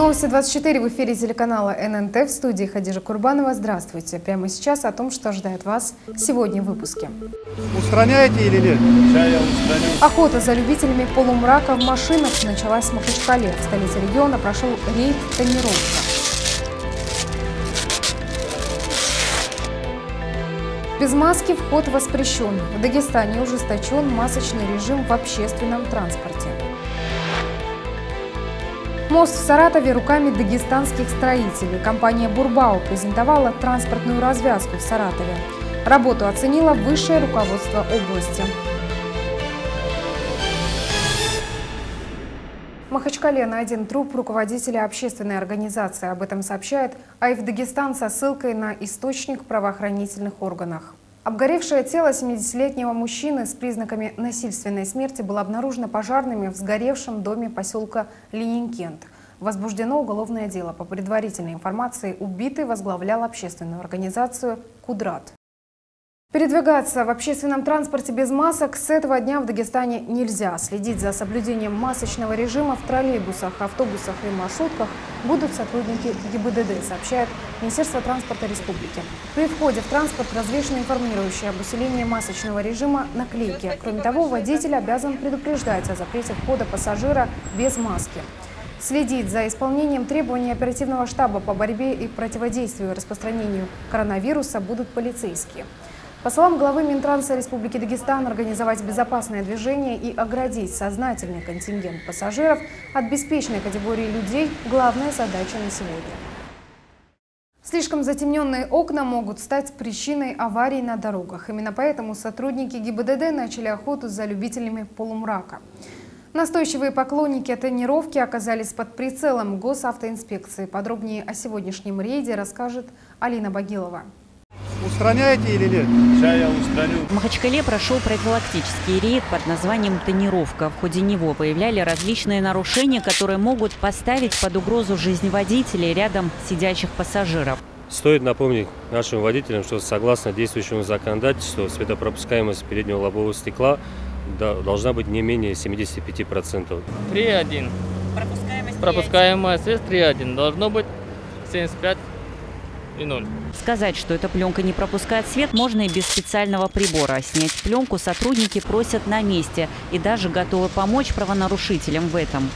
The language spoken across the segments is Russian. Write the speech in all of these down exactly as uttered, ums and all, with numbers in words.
Новости двадцать четыре в эфире телеканала эн эн тэ, в студии Хадижа Курбанова. Здравствуйте. Прямо сейчас о том, что ждает вас сегодня в выпуске. Устраняете или нет? Сейчас я устраню. Охота за любителями полумрака в машинах началась в Махачкале. В столице региона прошел рейд «Тонировка». Без маски вход воспрещен. В Дагестане ужесточен масочный режим в общественном транспорте. Мост в Саратове руками дагестанских строителей. Компания «Бурбау» презентовала транспортную развязку в Саратове. Работу оценило высшее руководство области. В Махачкале найден труп руководителя общественной организации. Об этом сообщает АИФ Дагестан со ссылкой на источник в правоохранительных органах. Обгоревшее тело семидесятилетнего мужчины с признаками насильственной смерти было обнаружено пожарными в сгоревшем доме поселка Ленинкент. Возбуждено уголовное дело. По предварительной информации, убитый возглавлял общественную организацию «Кудрат». Передвигаться в общественном транспорте без масок с этого дня в Дагестане нельзя. Следить за соблюдением масочного режима в троллейбусах, автобусах и маршрутках будут сотрудники гэ и бэ дэ дэ, сообщает Министерство транспорта республики. При входе в транспорт развешаны информирующие об усилении масочного режима наклейки. Кроме того, водитель обязан предупреждать о запрете входа пассажира без маски. Следить за исполнением требований оперативного штаба по борьбе и противодействию распространению коронавируса будут полицейские. По словам главы Минтранса Республики Дагестан, организовать безопасное движение и оградить сознательный контингент пассажиров от беспечной категории людей – главная задача на сегодня. Слишком затемненные окна могут стать причиной аварий на дорогах. Именно поэтому сотрудники гэ и бэ дэ дэ начали охоту за любителями полумрака. Настойчивые поклонники тонировки оказались под прицелом госавтоинспекции. Подробнее о сегодняшнем рейде расскажет Алина Багилова. Устраняете или нет? Сейчас я устраню. В Махачкале прошел профилактический рейд под названием «Тонировка». В ходе него выявляли различные нарушения, которые могут поставить под угрозу жизнь водителей рядом сидящих пассажиров. Стоит напомнить нашим водителям, что согласно действующему законодательству светопропускаемость переднего лобового стекла должна быть не менее семидесяти пяти процентов. три и один. Пропускаемость, Пропускаемость средств три и один. Должно быть семьдесят пять и ноль. Сказать, что эта пленка не пропускает свет, можно и без специального прибора. Снять пленку сотрудники просят на месте и даже готовы помочь правонарушителям в этом.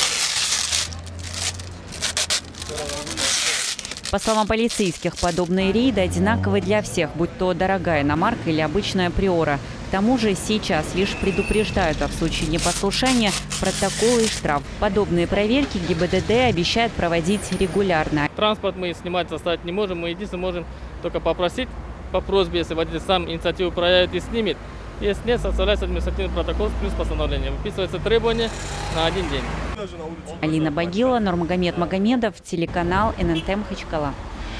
По словам полицейских, подобные рейды одинаковы для всех, будь то дорогая иномарка или обычная приора. К тому же сейчас лишь предупреждают, а в случае непослушания протоколы и штраф. Подобные проверки гэ и бэ дэ дэ обещает проводить регулярно. Транспорт мы снимать, заставить не можем. Мы единственное можем только попросить по просьбе, если водитель сам инициативу проявит и снимет. Если нет, составляется административный протокол плюс постановление. Выписывается требование на один день. Алина Багила, Нурмагомед Магомедов, телеканал эн эн тэ Махачкала.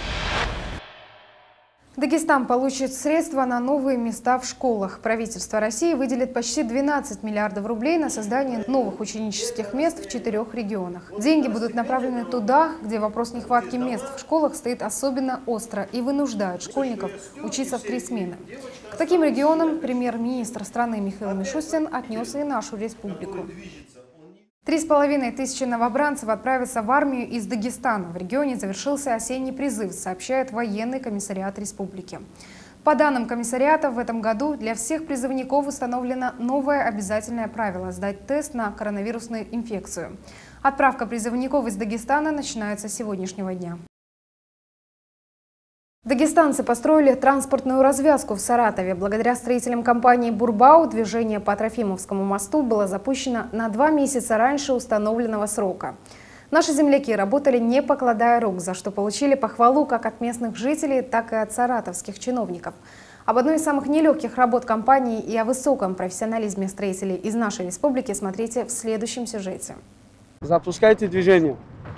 Дагестан получит средства на новые места в школах. Правительство России выделит почти двенадцать миллиардов рублей на создание новых ученических мест в четырех регионах. Деньги будут направлены туда, где вопрос нехватки мест в школах стоит особенно остро и вынуждает школьников учиться в три смены. К таким регионам премьер-министр страны Михаил Мишустин отнес и нашу республику. Три с половиной тысячи новобранцев отправятся в армию из Дагестана. В регионе завершился осенний призыв, сообщает военный комиссариат республики. По данным комиссариата, в этом году для всех призывников установлено новое обязательное правило – сдать тест на коронавирусную инфекцию. Отправка призывников из Дагестана начинается с сегодняшнего дня. Дагестанцы построили транспортную развязку в Саратове. Благодаря строителям компании «Бурбау» движение по Трофимовскому мосту было запущено на два месяца раньше установленного срока. Наши земляки работали не покладая рук, за что получили похвалу как от местных жителей, так и от саратовских чиновников. Об одной из самых нелегких работ компании и о высоком профессионализме строителей из нашей республики смотрите в следующем сюжете. Запускайте движение.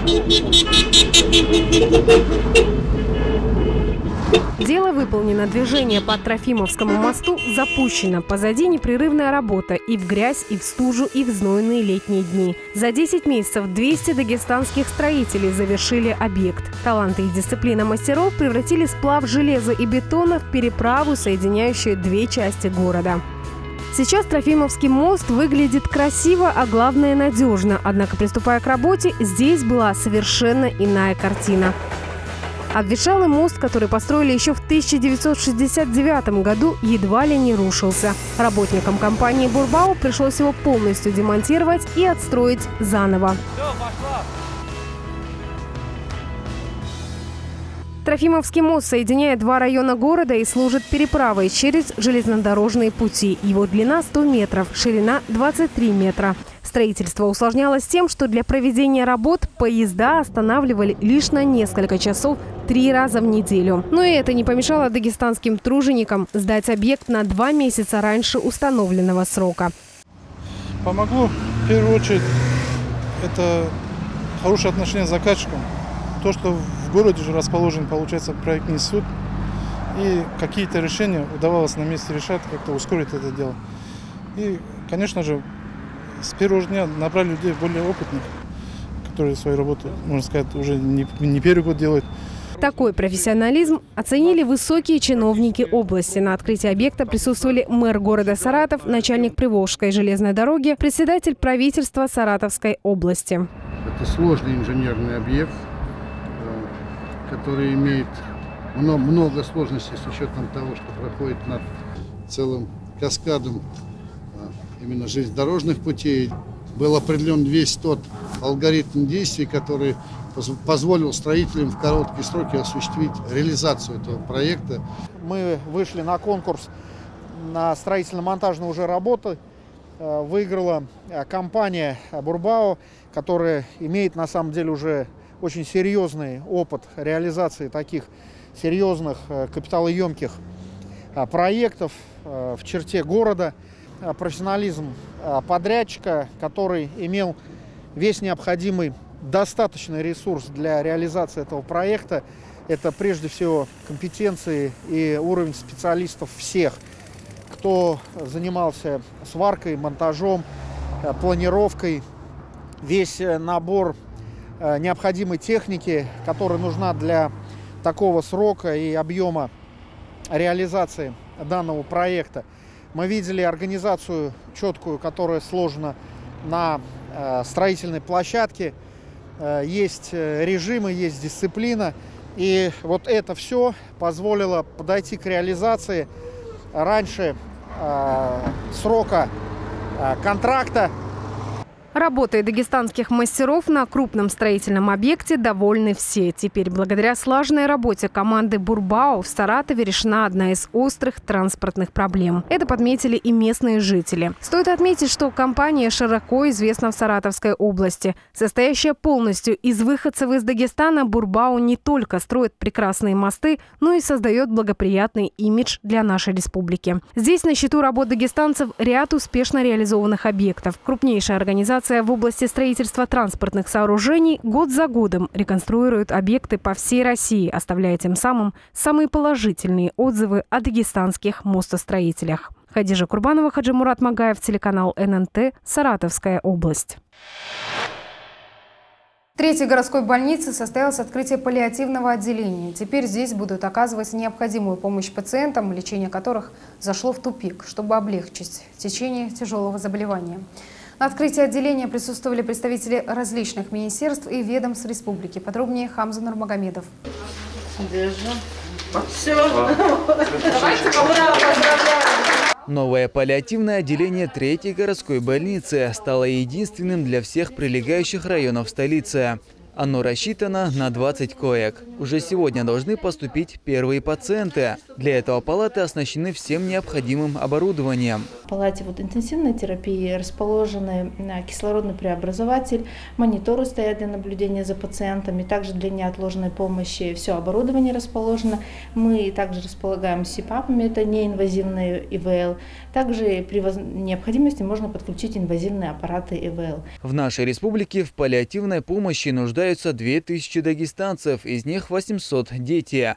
Дело выполнено. Движение по Трофимовскому мосту запущено. Позади непрерывная работа и в грязь, и в стужу, и в знойные летние дни. За десять месяцев двести дагестанских строителей завершили объект. Таланты и дисциплина мастеров превратили сплав железа и бетона в переправу, соединяющую две части города. Сейчас Трофимовский мост выглядит красиво, а главное надежно. Однако, приступая к работе, здесь была совершенно иная картина. Обветшалый мост, который построили еще в тысяча девятьсот шестьдесят девятом году, едва ли не рушился. Работникам компании «Бурбау» пришлось его полностью демонтировать и отстроить заново. Трофимовский мост соединяет два района города и служит переправой через железнодорожные пути. Его длина сто метров, ширина двадцать три метра. Строительство усложнялось тем, что для проведения работ поезда останавливали лишь на несколько часов три раза в неделю. Но и это не помешало дагестанским труженикам сдать объект на два месяца раньше установленного срока. Помогло, в первую очередь, это хорошее отношение с заказчиком. То, что в городе же расположен, получается, проектный институт, и какие-то решения удавалось на месте решать, как-то ускорить это дело. И, конечно же, с первого дня набрали людей более опытных, которые свою работу, можно сказать, уже не, не первый год делают. Такой профессионализм оценили высокие чиновники области. На открытии объекта присутствовали мэр города Саратов, начальник Приволжской железной дороги, председатель правительства Саратовской области. Это сложный инженерный объект, который имеет много, много сложностей с учетом того, что проходит над целым каскадом именно железнодорожных путей. Был определен весь тот алгоритм действий, который позволил строителям в короткие сроки осуществить реализацию этого проекта. Мы вышли на конкурс на строительно-монтажные уже работы. Выиграла компания «Бурбау», которая имеет на самом деле уже очень серьезный опыт реализации таких серьезных капиталоемких проектов в черте города. Профессионализм подрядчика, который имел весь необходимый достаточный ресурс для реализации этого проекта. Это прежде всего компетенции и уровень специалистов всех, кто занимался сваркой, монтажом, планировкой, весь набор необходимой техники, которая нужна для такого срока и объема реализации данного проекта. Мы видели организацию четкую, которая сложена на строительной площадке. Есть режимы, есть дисциплина. И вот это все позволило подойти к реализации раньше срока контракта. Работой дагестанских мастеров на крупном строительном объекте довольны все. Теперь, благодаря слаженной работе команды «Бурбау», в Саратове решена одна из острых транспортных проблем. Это подметили и местные жители. Стоит отметить, что компания широко известна в Саратовской области. Состоящая полностью из выходцев из Дагестана, «Бурбау» не только строит прекрасные мосты, но и создает благоприятный имидж для нашей республики. Здесь на счету работ дагестанцев ряд успешно реализованных объектов. Крупнейшая организация в области строительства транспортных сооружений год за годом реконструирует объекты по всей России, оставляя тем самым самые положительные отзывы о дагестанских мостостроителях. Хадижа Курбанова, Хаджимурат Магаев, телеканал эн эн тэ, Саратовская область. В третьей городской больнице состоялось открытие паллиативного отделения. Теперь здесь будут оказывать необходимую помощь пациентам, лечение которых зашло в тупик, чтобы облегчить течение тяжелого заболевания. На открытии отделения присутствовали представители различных министерств и ведомств республики. Подробнее Хамза Нурмагомедов. Новое паллиативное отделение третьей городской больницы стало единственным для всех прилегающих районов столицы. Оно рассчитано на двадцать коек. Уже сегодня должны поступить первые пациенты. Для этого палаты оснащены всем необходимым оборудованием. В палате вот интенсивной терапии расположены кислородный преобразователь, мониторы стоят для наблюдения за пациентами, также для неотложной помощи все оборудование расположено. Мы также располагаем сипапами, это неинвазивные и вэ эл. Также при необходимости можно подключить инвазивные аппараты и вэ эл. В нашей республике в паллиативной помощи нуждаются две тысячи дагестанцев, из них восемьсот – дети.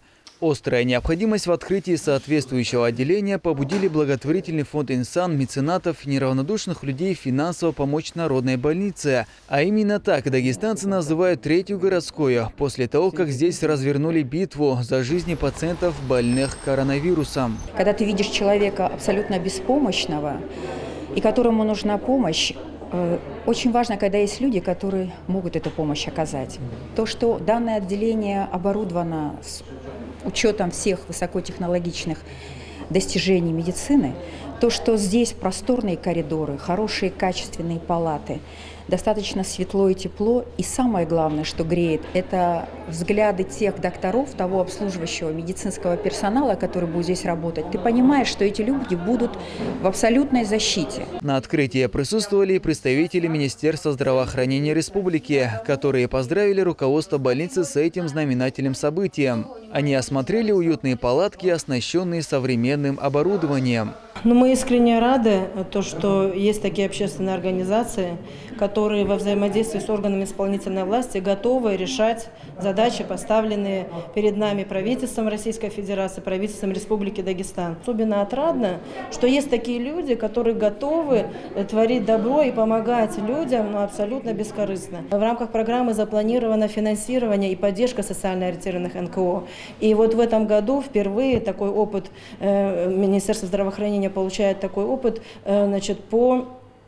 Острая необходимость в открытии соответствующего отделения побудили благотворительный фонд «Инсан» меценатов и неравнодушных людей финансово помочь народной больнице. А именно так дагестанцы называют третью городскую, после того, как здесь развернули битву за жизни пациентов, больных коронавирусом. Когда ты видишь человека абсолютно беспомощного и которому нужна помощь, очень важно, когда есть люди, которые могут эту помощь оказать. То, что данное отделение оборудовано с учетом всех высокотехнологичных достижений медицины, то, что здесь просторные коридоры, хорошие качественные палаты, достаточно светло и тепло. И самое главное, что греет, это взгляды тех докторов, того обслуживающего медицинского персонала, который будет здесь работать. Ты понимаешь, что эти люди будут в абсолютной защите. На открытии присутствовали представители Министерства здравоохранения республики, которые поздравили руководство больницы с этим знаменательным событием. Они осмотрели уютные палатки, оснащенные современным оборудованием. Но мы искренне рады, то, что есть такие общественные организации, которые во взаимодействии с органами исполнительной власти готовы решать задачи, поставленные перед нами правительством Российской Федерации, правительством Республики Дагестан. Особенно отрадно, что есть такие люди, которые готовы творить добро и помогать людям, но абсолютно бескорыстно. В рамках программы запланировано финансирование и поддержка социально ориентированных эн ка о. И вот в этом году впервые такой опыт, э, Министерство здравоохранения получает такой опыт, э, значит, по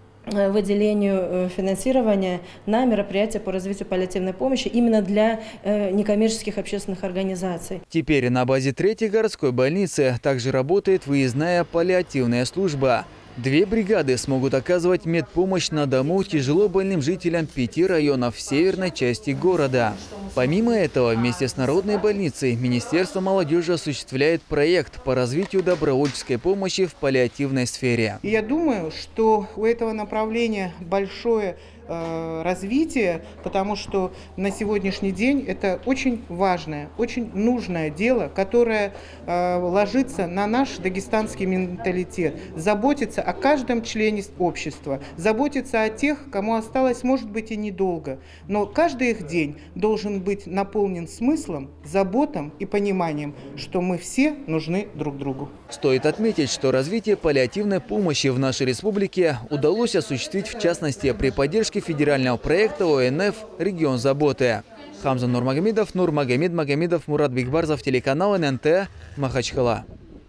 выделению финансирования на мероприятия по развитию паллиативной помощи именно для э, некоммерческих общественных организаций. Теперь на базе третьей городской больницы также работает выездная паллиативная служба. Две бригады смогут оказывать медпомощь на дому тяжело больным жителям пяти районов в северной части города. Помимо этого, вместе с Народной больницей Министерство молодежи осуществляет проект по развитию добровольческой помощи в паллиативной сфере. Я думаю, что у этого направления большое развитие, потому что на сегодняшний день это очень важное, очень нужное дело, которое э, ложится на наш дагестанский менталитет. Заботиться о каждом члене общества, заботиться о тех, кому осталось, может быть, и недолго. Но каждый их день должен быть наполнен смыслом, заботом и пониманием, что мы все нужны друг другу. Стоит отметить, что развитие паллиативной помощи в нашей республике удалось осуществить, в частности, при поддержке федерального проекта о эн эф «Регион заботы». Хамза Нурмагомедов, Нурмагомед Магомедов, Мурат Бигбарзов, телеканал эн эн тэ, Махачкала.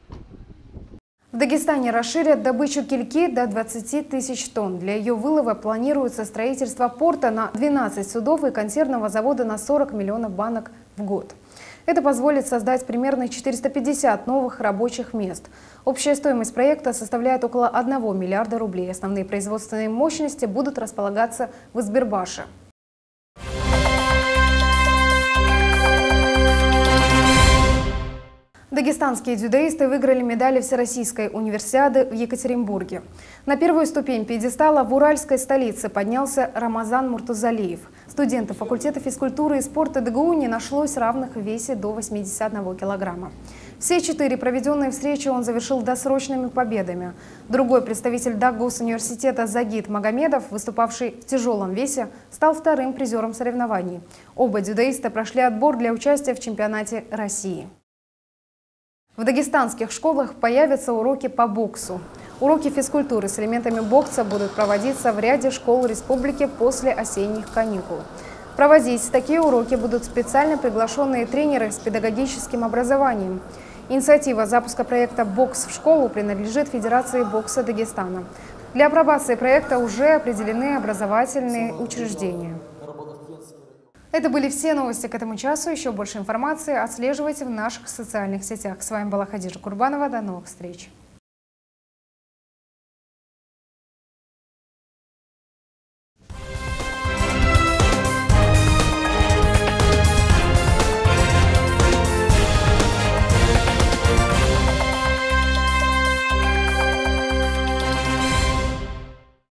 В Дагестане расширят добычу кильки до двадцати тысяч тонн. Для ее вылова планируется строительство порта на двенадцать судов и консервного завода на сорок миллионов банок в год. Это позволит создать примерно четыреста пятьдесят новых рабочих мест. Общая стоимость проекта составляет около одного миллиарда рублей. Основные производственные мощности будут располагаться в Избербаше. Дагестанские дзюдоисты выиграли медали Всероссийской универсиады в Екатеринбурге. На первую ступень пьедестала в уральской столице поднялся Рамазан Муртузалиев. Студента факультета физкультуры и спорта дэ гэ у не нашлось равных в весе до восьмидесяти одного килограмма. Все четыре проведенные встречи он завершил досрочными победами. Другой представитель Даггос-университета Загид Магомедов, выступавший в тяжелом весе, стал вторым призером соревнований. Оба дзюдоиста прошли отбор для участия в чемпионате России. В дагестанских школах появятся уроки по боксу. Уроки физкультуры с элементами бокса будут проводиться в ряде школ республики после осенних каникул. Проводить такие уроки будут специально приглашенные тренеры с педагогическим образованием. Инициатива запуска проекта «Бокс в школу» принадлежит Федерации бокса Дагестана. Для апробации проекта уже определены образовательные учреждения. Это были все новости к этому часу. Еще больше информации отслеживайте в наших социальных сетях. С вами была Хадижа Курбанова. До новых встреч.